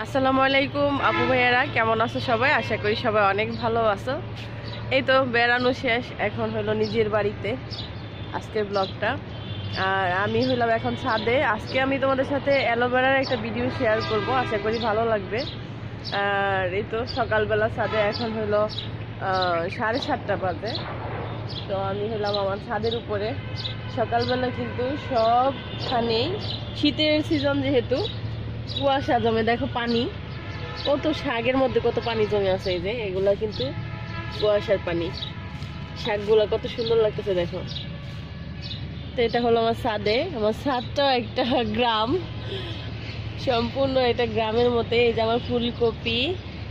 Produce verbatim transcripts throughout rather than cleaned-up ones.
আসসালামু আলাইকুম আপু ভাইয়ারা, কেমন আছো সবাই? আশা করি সবাই অনেক ভালো আছো। এই তো বেড়ানো শেষ, এখন হলো নিজের বাড়িতে আজকের ব্লগটা। আর আমি হইলাম এখন ছাদে। আজকে আমি তোমাদের সাথে অ্যালোভেরার একটা ভিডিও শেয়ার করব, আশা করি ভালো লাগবে। আর এই তো সকালবেলা ছাদে, এখন হলো সাড়ে সাতটা বাজে। তো আমি হলাম আমার ছাদের উপরে। সকালবেলা কিন্তু সবখানেই শীতের সিজন, যেহেতু কুয়াশা জমে, দেখো পানি কত, শাকের মধ্যে কত পানি জমে আছে। এই যে এগুলা কিন্তু কুয়াশার পানি, শাকগুলা কত সুন্দর লাগতেছে দেখো। তো এটা হলো আমার ছাদে। আমার ছাদটা একটা গ্রাম, সম্পূর্ণ এটা গ্রামের মতো। এই যে আমার ফুলকপি,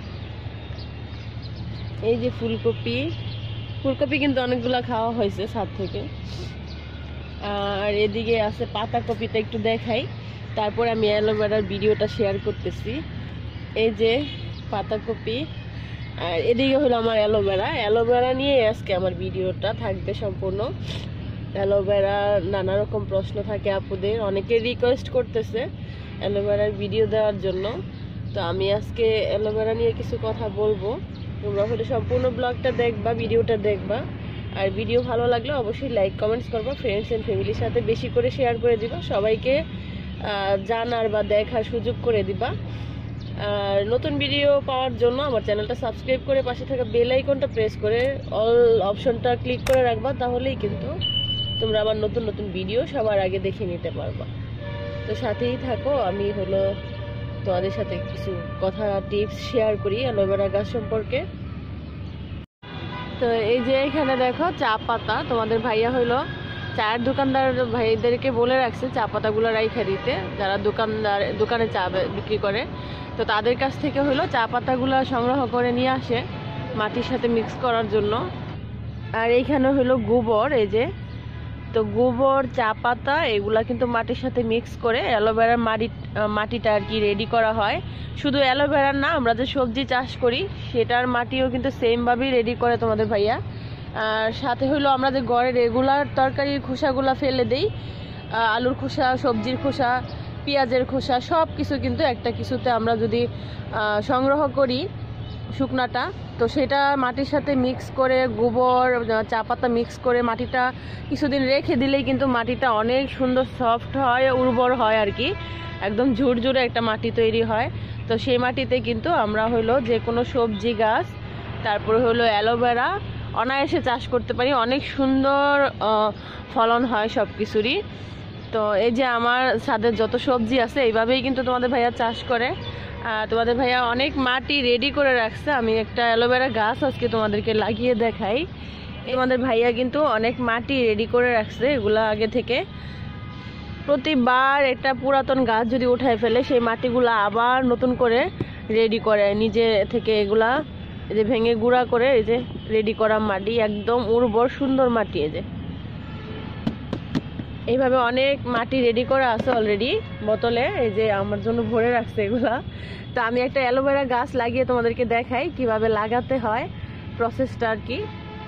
এই যে ফুলকপি ফুলকপি কিন্তু অনেকগুলা খাওয়া হয়েছে ছাদ থেকে। আর এদিকে আছে পাতাকপিটা, একটু দেখাই, তারপর আমি অ্যালোভেরার ভিডিওটা শেয়ার করতেছি। এই যে পাতাকপি, আর এদিকে হলো আমার অ্যালোভেরা। অ্যালোভেরা নিয়ে আজকে আমার ভিডিওটা থাকবে সম্পূর্ণ। অ্যালোভেরা নানা রকম প্রশ্ন থাকে আপুদের, অনেকে রিকোয়েস্ট করতেছে অ্যালোভেরার ভিডিও দেওয়ার জন্য। তো আমি আজকে অ্যালোভেরা নিয়ে কিছু কথা বলবো। তোমরা হলে সম্পূর্ণ ব্লগটা দেখবা, ভিডিওটা দেখবা। আর ভিডিও ভালো লাগলে অবশ্যই লাইক কমেন্টস করবা, ফ্রেন্ডস এন্ড ফ্যামিলির সাথে বেশি করে শেয়ার করে দিবা, সবাইকে জানার বা দেখার সুযোগ করে দিবা। আর নতুন ভিডিও পাওয়ার জন্য আমার চ্যানেলটা সাবস্ক্রাইব করে পাশে থাকা বেল আইকনটা প্রেস করে অল অপশনটা ক্লিক করে রাখবা, তাহলেই কিন্তু তোমরা আমার নতুন নতুন ভিডিও সবার আগে দেখে নিতে পারবা। তো সাথেই থাকো, আমি হলো তোমাদের সাথে কিছু কথা টিপস শেয়ার করি অ্যালোভেরা গাছ সম্পর্কে। তো এই যে এখানে দেখো চা পাতা, তোমাদের ভাইয়া হইলো চায়ের দোকানদার ভাইদেরকে বলে রাখছে চা পাতাগুলো রাইখা দিতে, যারা দোকানদার দোকানে চা বিক্রি করে। তো তাদের কাছ থেকে হইলো চা পাতাগুলো সংগ্রহ করে নিয়ে আসে মাটির সাথে মিক্স করার জন্য। আর এইখানে হইলো গোবর, এই যে তো গোবর, চা পাতা, এগুলা কিন্তু মাটির সাথে মিক্স করে অ্যালোভেরার মাটি মাটিটা আর কি রেডি করা হয়। শুধু অ্যালোভেরার না, আমরা যে সবজি চাষ করি সেটার মাটিও কিন্তু সেমভাবেই রেডি করে তোমাদের ভাইয়া। আর সাথে হইলো আমরা যে ঘরে রেগুলার তরকারির খোসাগুলা ফেলে দেই, আলুর খোসা, সবজির খোসা, পেঁয়াজের খোসা, সব কিছু কিন্তু একটা কিছুতে আমরা যদি সংগ্রহ করি শুকনাটা, তো সেটা মাটির সাথে মিক্স করে গোবর, চা পাতা মিক্স করে মাটিটা কিছুদিন রেখে দিলেই কিন্তু মাটিটা অনেক সুন্দর সফট হয়, উর্বর হয় আর কি, একদম ঝুরঝুরে একটা মাটি তৈরি হয়। তো সেই মাটিতে কিন্তু আমরা হইলো যে কোনো সবজি গাছ, তারপরে হলো অ্যালোভেরা অনায়াসে চাষ করতে পারি, অনেক সুন্দর ফলন হয় সব কিছুরই। তো এই যে আমার ছাদের যত সবজি আছে এইভাবেই কিন্তু তোমাদের ভাইয়া চাষ করে। তোমাদের ভাইয়া অনেক মাটি রেডি করে রাখছে। আমি একটা অ্যালোভেরা গাছ আজকে তোমাদেরকে লাগিয়ে দেখাই। তোমাদের ভাইয়া কিন্তু অনেক মাটি রেডি করে রাখছে, এগুলা আগে থেকে। প্রতিবার একটা পুরাতন গাছ যদি উঠায় ফেলে, সেই মাটিগুলা আবার নতুন করে রেডি করে নিজে থেকে, এগুলা এই যে ভেঙে গুঁড়া করে এই যে রেডি করা মাটি, একদম উর্বর সুন্দর মাটি। এই যে এইভাবে অনেক মাটি রেডি করা আছে অলরেডি বোতলে, এই যে আমার জন্য ভরে রাখছে এগুলা। তো আমি একটা অ্যালোভেরা গাছ লাগিয়ে তোমাদেরকে দেখাই কিভাবে লাগাতে হয়, প্রসেসটা আর কি।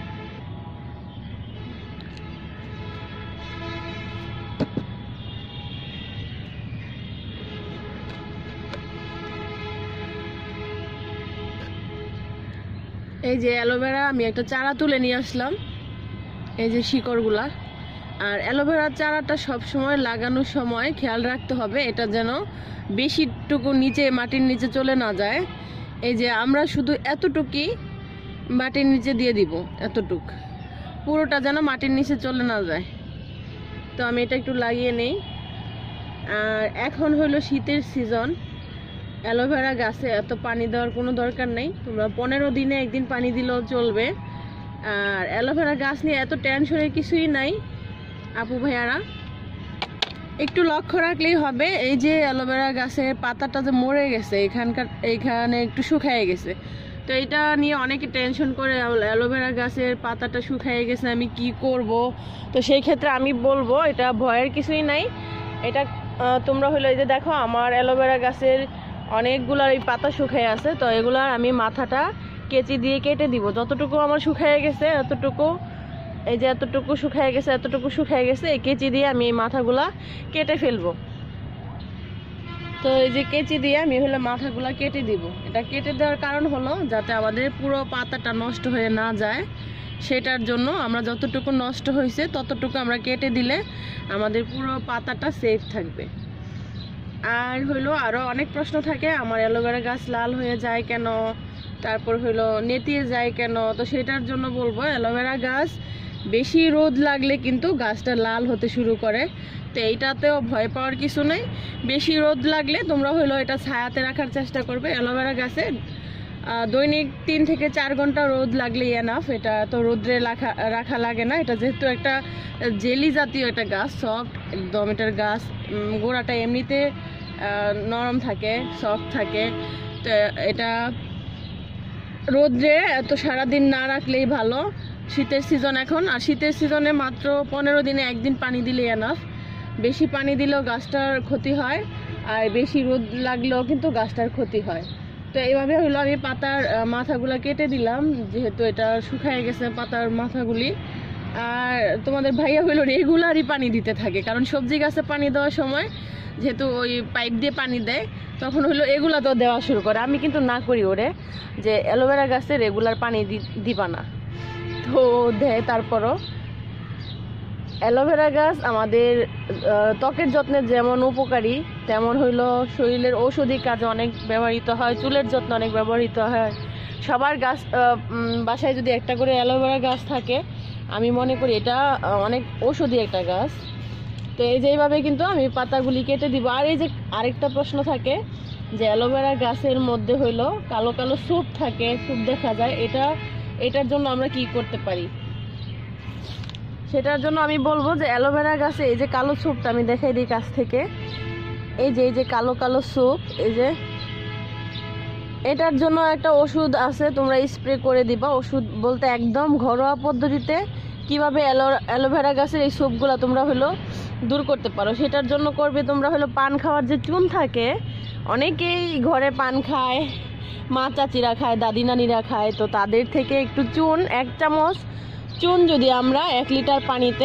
এই যে অ্যালোভেরা আমি একটা চারা তুলে নিয়ে আসলাম, এই যে শিকড়গুলা। আর অ্যালোভেরার চারাটা সব সময় লাগানোর সময় খেয়াল রাখতে হবে এটা যেন বেশিটুকু নিচে, মাটির নিচে চলে না যায়। এই যে আমরা শুধু এতটুকুই মাটির নিচে দিয়ে দিব, এতটুক, পুরোটা যেন মাটির নিচে চলে না যায়। তো আমি এটা একটু লাগিয়ে নেই। আর এখন হলো শীতের সিজন, অ্যালোভেরা গাছে এত পানি দেওয়ার কোনো দরকার নেই, তোমরা পনেরো দিনে একদিন পানি দিলেও চলবে। আর অ্যালোভেরা গাছ নিয়ে এত টেনশনের কিছুই নাই আপু ভাইয়ারা, একটু লক্ষ্য রাখলেই হবে। এই যে অ্যালোভেরা গাছের পাতাটা যে মরে গেছে, এখানকার এইখানে একটু শুকিয়ে গেছে, তো এটা নিয়ে অনেকে টেনশন করে, অ্যালোভেরা গাছের পাতাটা শুকিয়ে গেছে আমি কি করব। তো সেই ক্ষেত্রে আমি বলবো এটা ভয়ের কিছুই নাই। এটা তোমরা হলো এই যে দেখো আমার অ্যালোভেরা গাছের অনেকগুলো এই পাতা শুকিয়ে আছে, তো এগুলার আমি মাথাটা কেচি দিয়ে কেটে দিব। যতটুকু আমার শুকিয়ে গেছে এতটুকু, এই যে এতটুকু শুকিয়ে গেছে, এতটুকু শুকিয়ে গেছে, এই কেচি দিয়ে আমি এই মাথাগুলা কেটে ফেলবো। তো এই যে কেচি দিয়ে আমি হলো মাথাগুলা কেটে দিব। এটা কেটে দেওয়ার কারণ হলো যাতে আমাদের পুরো পাতাটা নষ্ট হয়ে না যায়, সেটার জন্য আমরা যতটুকু নষ্ট হয়েছে ততটুকু আমরা কেটে দিলে আমাদের পুরো পাতাটা সেফ থাকবে। আর হইলো আরও অনেক প্রশ্ন থাকে, আমার অ্যালোভেরা গাছ লাল হয়ে যায় কেন, তারপর হইলো নেতিয়ে যায় কেন। তো সেটার জন্য বলবো, অ্যালোভেরা গাছ বেশি রোদ লাগলে কিন্তু গাছটা লাল হতে শুরু করে। তো এইটাতেও ভয় পাওয়ার কিছু নেই। বেশি রোদ লাগলে তোমরা হইলো এটা ছায়াতে রাখার চেষ্টা করবে। অ্যালোভেরা গাছে দৈনিক তিন থেকে চার ঘন্টা রোদ লাগলেই এনাফ। এটা তো রোদ্রে রাখা রাখা লাগে না। এটা যেহেতু একটা জেলি জাতীয় একটা গাছ, সফট একদম, এটার গাছ গোড়াটা এমনিতে নরম থাকে, সফট থাকে। তো এটা রোদ্রে এত সারাদিন না রাখলেই ভালো। শীতের সিজন এখন, আর শীতের সিজনে মাত্র পনেরো দিনে একদিন পানি দিলেই এনাফ। বেশি পানি দিলেও গাছটার ক্ষতি হয়, আর বেশি রোদ লাগলেও কিন্তু গাছটার ক্ষতি হয়। তো এইভাবে হলো আমি পাতার মাথাগুলো কেটে দিলাম, যেহেতু এটা শুকায় গেছে পাতার মাথাগুলি। আর তোমাদের ভাইয়া হইলো রেগুলারই পানি দিতে থাকে, কারণ সবজি গাছে পানি দেওয়ার সময় যেহেতু ওই পাইপ দিয়ে পানি দেয়, তখন হইলো এগুলা তো দেওয়া শুরু করে। আমি কিন্তু না করি ওরে যে অ্যালোভেরা গাছে রেগুলার পানি দিবা না, তো দেয়। তারপরও অ্যালোভেরা গাছ আমাদের ত্বকের যত্নে যেমন উপকারী, তেমন হইলো শরীরের ঔষধি কাজে অনেক ব্যবহৃত হয়, চুলের যত্নে অনেক ব্যবহৃত হয়। সবার গাছ বাসায় যদি একটা করে অ্যালোভেরা গাছ থাকে, আমি মনে করি এটা অনেক ঔষধি একটা গাছ। তো এই যে এইভাবে কিন্তু আমি পাতাগুলি কেটে দিব। আর এই যে আরেকটা প্রশ্ন থাকে যে অ্যালোভেরা গাছের মধ্যে হইলো কালো কালো সুপ থাকে, সুপ দেখা যায়, এটা এটার জন্য আমরা কি করতে পারি? সেটার জন্য আমি বলবো যে অ্যালোভেরা গাছে এই যে কালো সুপটা আমি দেখাই দিই কাছ থেকে, এই যে এই যে কালো কালো সুপ, এই যে এটার জন্য একটা ওষুধ আছে, তোমরা স্প্রে করে দিবা। ওষুধ বলতে একদম ঘরোয়া পদ্ধতিতে কিভাবে অ্যালোভেরা গাছের এই সুপগুলো তোমরা হলো দূর করতে পারো, সেটার জন্য করবে তোমরা হলো পান খাওয়ার যে চুন থাকে, অনেকেই ঘরে পান খায়, মা চাচিরা খায়, দাদি নানিরা খায়। তো তাদের থেকে একটু চুন, এক চামচ চুন যদি আমরা এক লিটার পানিতে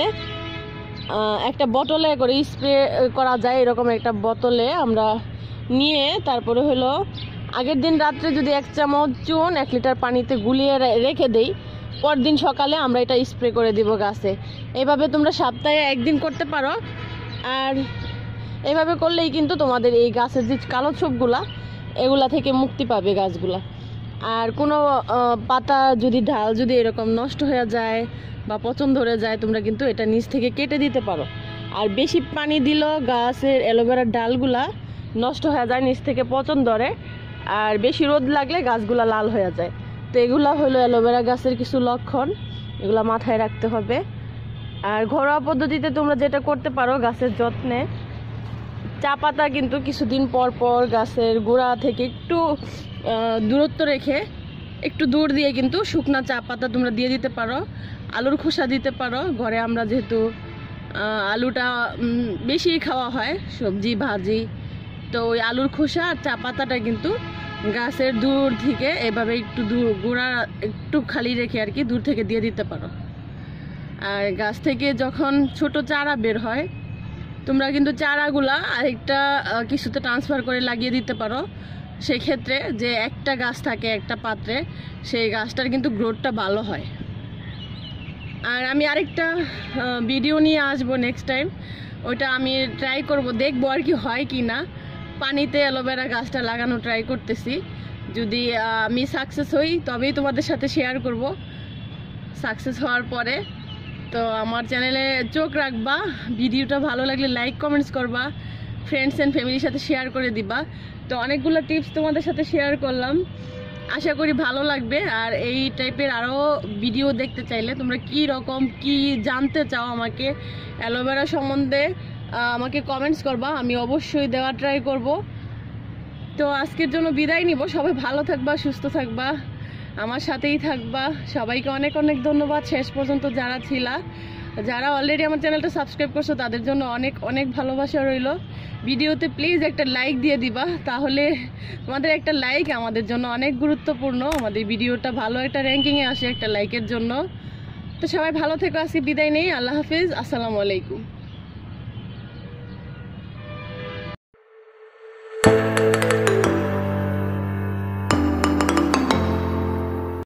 একটা বোতলে করে স্প্রে করা যায়, এরকম একটা বোতলে আমরা নিয়ে তারপরে হলো আগের দিন রাত্রে যদি এক চামচ চুন এক লিটার পানিতে গুলিয়ে রেখে দেই, পরদিন সকালে আমরা এটা স্প্রে করে দিব গাছে। এইভাবে তোমরা সপ্তাহে একদিন করতে পারো। আর এইভাবে করলেই কিন্তু তোমাদের এই গাছের যে কালো ছোপগুলা, এগুলা থেকে মুক্তি পাবে গাছগুলা। আর কোনো পাতা যদি ঢাল যদি এরকম নষ্ট হয়ে যায় বা পচন ধরে যায়, তোমরা কিন্তু এটা নিচ থেকে কেটে দিতে পারো। আর বেশি পানি দিলেও গাছের অ্যালোভেরার ডালগুলা নষ্ট হয়ে যায়, নিচ থেকে পচন ধরে। আর বেশি রোদ লাগলে গাছগুলা লাল হয়ে যায়। তো এগুলা হলো অ্যালোভেরা গাছের কিছু লক্ষণ, এগুলা মাথায় রাখতে হবে। আর ঘরোয়া পদ্ধতিতে তোমরা যেটা করতে পারো গাছের যত্নে, চা পাতা কিন্তু কিছুদিন পর পর গাছের গোড়া থেকে একটু দূরত্ব রেখে একটু দূর দিয়ে কিন্তু শুকনা চা পাতা তোমরা দিয়ে দিতে পারো। আলুর খোসা দিতে পারো, ঘরে আমরা যেহেতু আলুটা বেশি খাওয়া হয় সবজি ভাজি, তো ওই আলুর খোসা আর চা পাতাটা কিন্তু গাছের দূর থেকে এভাবে একটু দূর গোড়া একটু খালি রেখে আর কি দূর থেকে দিয়ে দিতে পারো। আর গাছ থেকে যখন ছোট চারা বের হয়, তোমরা কিন্তু চারাগুলা আরেকটা কিছুতে ট্রান্সফার করে লাগিয়ে দিতে পারো। সেক্ষেত্রে যে একটা গাছ থাকে একটা পাত্রে, সেই গাছটার কিন্তু গ্রোথটা ভালো হয়। আর আমি আরেকটা ভিডিও নিয়ে আসবো নেক্সট টাইম, ওইটা আমি ট্রাই করব, দেখবো আর কি হয় কি না। পানিতে অ্যালোভেরা গাছটা লাগানো ট্রাই করতেছি, যদি আমি সাকসেস হই তবেই তোমাদের সাথে শেয়ার করব। সাকসেস হওয়ার পরে তো আমার চ্যানেলে চোখ রাখবা, ভিডিওটা ভালো লাগলে লাইক কমেন্টস করবা, ফ্রেন্ডস অ্যান্ড ফ্যামিলির সাথে শেয়ার করে দিবা। তো অনেকগুলো টিপস তোমাদের সাথে শেয়ার করলাম, আশা করি ভালো লাগবে। আর এই টাইপের আরও ভিডিও দেখতে চাইলে তোমরা কি রকম কি জানতে চাও আমাকে অ্যালোভেরা সম্বন্ধে আমাকে কমেন্টস করবা, আমি অবশ্যই দেওয়া ট্রাই করব। তো আজকের জন্য বিদায় নিব, সবাই ভালো থাকবা, সুস্থ থাকবা, আমার সাথেই থাকবা। সবাইকে অনেক অনেক ধন্যবাদ শেষ পর্যন্ত যারা ছিলা। যারা অলরেডি আমার চ্যানেলটা সাবস্ক্রাইব করছো তাদের জন্য অনেক অনেক ভালোবাসা রইল। ভিডিওতে প্লিজ একটা লাইক দিয়ে দিবা, তাহলে তোমাদের একটা লাইক আমাদের জন্য অনেক গুরুত্বপূর্ণ, আমাদের ভিডিওটা ভালো একটা র্যাঙ্কিংয়ে আসে একটা লাইকের জন্য। তো সবাই ভালো থেকো, আজকে বিদায় নেই, আল্লাহ হাফিজ, আসসালামু আলাইকুম।